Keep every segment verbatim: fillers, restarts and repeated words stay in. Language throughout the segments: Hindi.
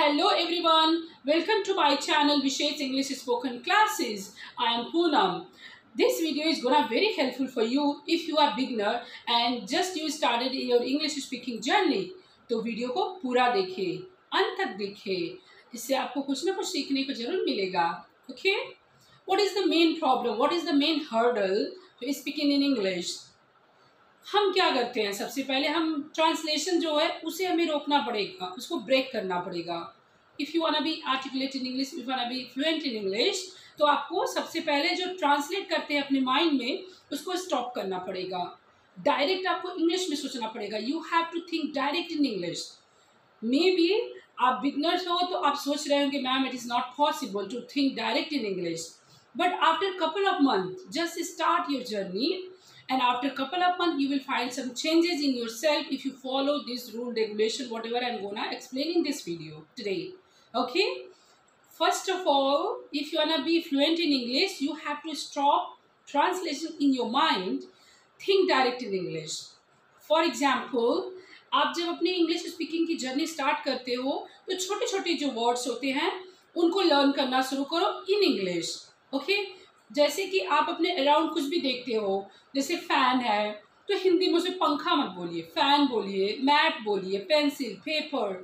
Hello everyone, welcome to my channel Vishesh English Spoken Classes. I am Poonam. This video is gonna very helpful for you if you are beginner and just you started your English speaking journey. तो वीडियो को पूरा देखें, अंत तक देखें, इससे आपको कुछ ना कुछ सीखने को जरूर मिलेगा. Okay? What is the main problem? What is the main hurdle to speaking in English? हम क्या करते हैं, सबसे पहले हम ट्रांसलेशन जो है उसे हमें रोकना पड़ेगा, उसको ब्रेक करना पड़ेगा. If you wanna be articulate in English, if wanna be fluent in English, तो आपको सबसे पहले जो ट्रांसलेट करते हैं अपने माइंड में उसको स्टॉप करना पड़ेगा. डायरेक्ट आपको इंग्लिश में सोचना पड़ेगा. You have to think direct in English. May be आप बिगनर्स हो तो आप सोच रहे होंगे ma'am it is not possible to think direct in English, but after couple of month just start your journey. And after a couple of months, you will find some changes in yourself if you follow this rule, regulation, whatever I'm gonna explain in this video today. Okay? First of all, if you wanna be fluent in English, you have to stop translation in your mind. Think direct in English. For example, आप जब अपनी इंग्लिश स्पीकिंग की जर्नी स्टार्ट करते हो तो छोटे छोटे जो वर्ड्स होते हैं उनको लर्न करना शुरू करो इन इंग्लिश. ओके? जैसे कि आप अपने अराउंड कुछ भी देखते हो, जैसे फैन है तो हिंदी में उसे पंखा मत बोलिए, फैन बोलिए, मैट बोलिए, pencil, paper,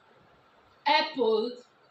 apple,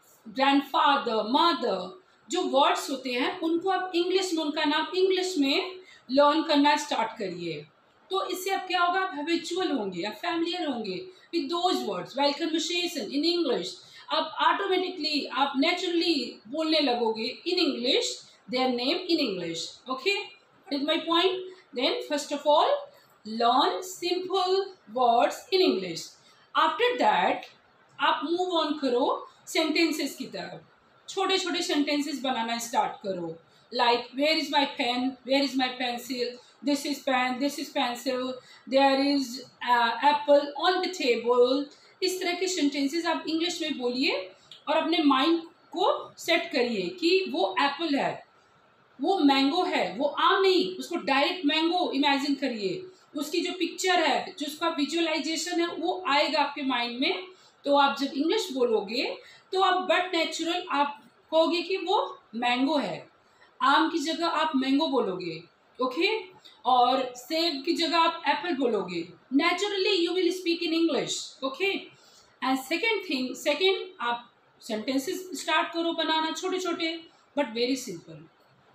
grandfather, mother. जो वर्ड्स होते हैं उनको आप इंग्लिश में, उनका नाम इंग्लिश में लर्न करना स्टार्ट करिए. तो इससे अब क्या होगा, आप हैबिचुअल होंगे, आप फैमिलियर होंगे with those words. Well conversation in English, आप ऑटोमेटिकली, आप नेचुरली बोलने लगोगे in English, their name in English. Okay, what is my point? Then first of all, learn simple words in English. After that, आप move on करो sentences की तरफ. छोटे छोटे sentences बनाना start करो. Like where is my pen? Where is my pencil? This is pen. This is pencil. There is uh, apple on the table. इस तरह के sentences आप English में बोलिए और अपने mind को set करिए कि वो apple है, वो मैंगो है, वो आम नहीं, उसको डायरेक्ट मैंगो इमेजिन करिए. उसकी जो पिक्चर है, जो उसका विजुअलाइजेशन है वो आएगा आपके माइंड में. तो आप जब इंग्लिश बोलोगे तो आप बट नेचुरल आप कहोगे कि वो मैंगो है. आम की जगह आप मैंगो बोलोगे. ओके? और सेब की जगह आप एप्पल बोलोगे. Naturally you will speak in English. Okay? And second thing, second आप सेंटेंसेस स्टार्ट करो बनाना छोटे छोटे but very simple.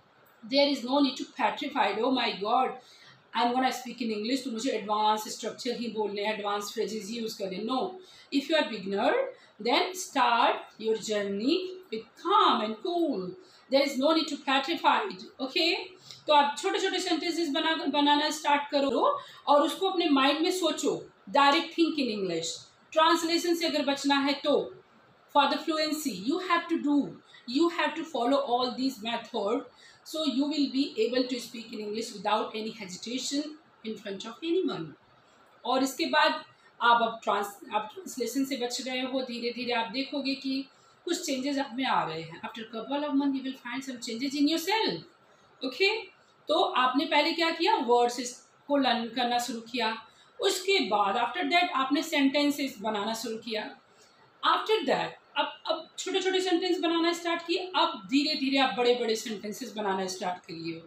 There is no need to petrified. Oh my God, I'm gonna speak in English तो मुझे एडवांस स्ट्रक्चर ही बोलने हैं, एडवांस फ्रेजेस यूज करें. No, if you are beginner then start your journey with calm and cool. There is no need to petrified. Okay? तो आप छोटे छोटे सेंटेंसेस बना बनाना स्टार्ट करो और उसको अपने माइंड में सोचो. Direct think in English. Translation से अगर बचना है तो for the fluency you have to do, you have to follow all these methods, so you will be able to speak in English without any hesitation in front of anyone. और इसके बाद आप अब ट्रांस आप ट्रांसलेशन से बच रहे हो, धीरे धीरे आप देखोगे कि कुछ चेंजेस आप में आ रहे हैं. After couple of month you will find some changes in your self. Okay? तो आपने पहले क्या किया, वर्ड्स को लर्न करना शुरू किया. उसके बाद आफ्टर दैट आपने सेंटेंसेस बनाना शुरू किया. आफ्टर दैट अब अब छोटे छोटे सेंटेंस बनाना स्टार्ट किए. अब धीरे धीरे आप बड़े बड़े सेंटेंसेस बनाना स्टार्ट करिए.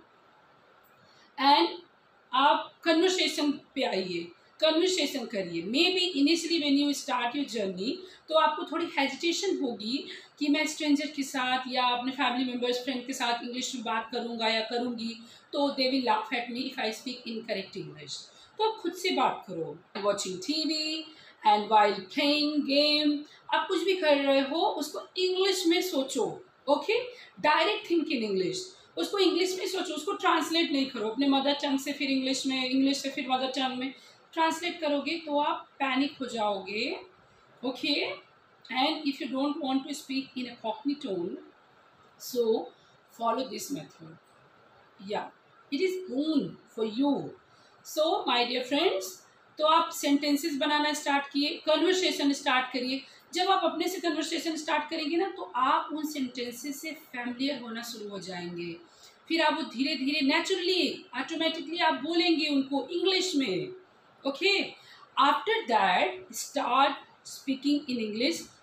एंड आप कन्वर्सेशन पे आइए, कन्वर्सेशन करिए. May be initially when you start your journey तो आपको थोड़ी हेजिटेशन होगी कि मैं स्ट्रेंजर के साथ या अपने फैमिली मेम्बर्स, फ्रेंड के साथ इंग्लिश में बात करूँगा या करूँगी तो they will laugh at me if I speak in correct English. तो आप खुद से बात करो. Watching T V and while playing game, आप कुछ भी कर रहे हो उसको इंग्लिश में सोचो. Okay? Direct think in English. उसको इंग्लिश में सोचो, उसको ट्रांसलेट नहीं करो. अपने मदर टंग से फिर इंग्लिश में, इंग्लिश से फिर मदर टंग में ट्रांसलेट करोगे तो आप पैनिक हो जाओगे. Okay? And if you don't want to speak in a cockney tone, so follow this method. या it is own for you. So my dear friends, तो आप सेंटेंसेस बनाना स्टार्ट किए, कन्वर्सेशन स्टार्ट करिए. जब आप अपने से कन्वर्सेशन स्टार्ट करेंगे ना तो आप उन सेंटेंसेस से फैमिलियर होना शुरू हो जाएंगे. फिर आप वो धीरे धीरे नेचुरली ऑटोमेटिकली आप बोलेंगे उनको इंग्लिश में. Okay? After that start speaking in English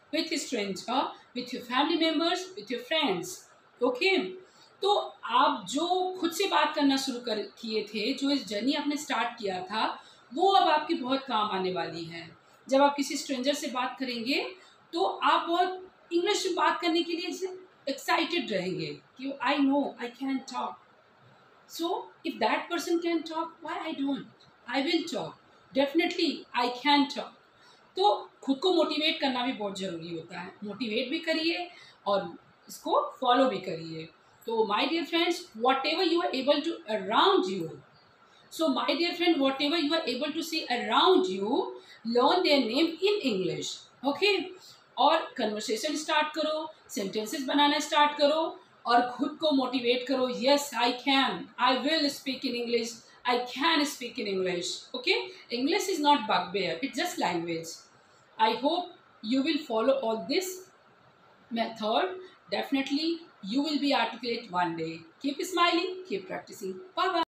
with a stranger, with your family members, with your friends. Okay? तो आप जो खुद से बात करना शुरू कर किए थे, जो इस जर्नी आपने स्टार्ट किया था, वो अब आपकी बहुत काम आने वाली है। जब आप किसी स्ट्रेंजर से बात करेंगे तो आप बहुत इंग्लिश में बात करने के लिए एक्साइटेड रहेंगे कि I know I can talk. So if that person can talk, why I don't? I will talk. Definitely I can talk. तो खुद को मोटिवेट करना भी बहुत ज़रूरी होता है. मोटिवेट भी करिए और इसको फॉलो भी करिए. तो my dear friends, whatever you are able to around you, so my dear friend, whatever you are able to see around you, learn their name in English. Okay? और कन्वर्सेशन स्टार्ट करो, सेंटेंसेस बनाना स्टार्ट करो और खुद को मोटिवेट करो. Yes, I can, I will speak in English, I can speak in English. Okay? English is not bugbear, it's just language. I hope you will follow all this method. Definitely you will be articulate one day. Keep smiling, keep practicing. Bye bye.